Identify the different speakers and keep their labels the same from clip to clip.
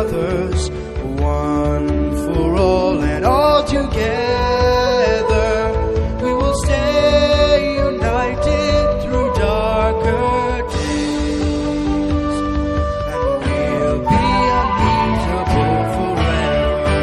Speaker 1: brothers, one for all and all together. We will stay united through darker days, and we'll be unbeatable forever.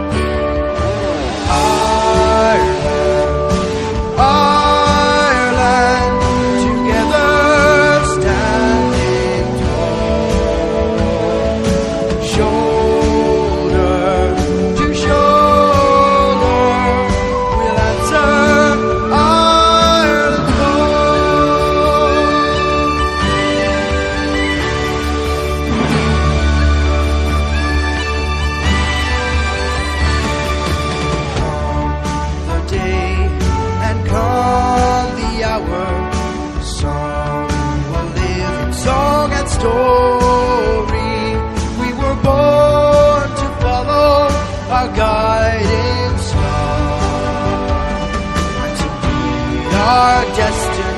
Speaker 1: Ireland, together standing tall, shoulder to shoulder, we'll answer Ireland's the day and come the hour, song will live in song and story. We were born to follow our guiding star, and to meet our destiny.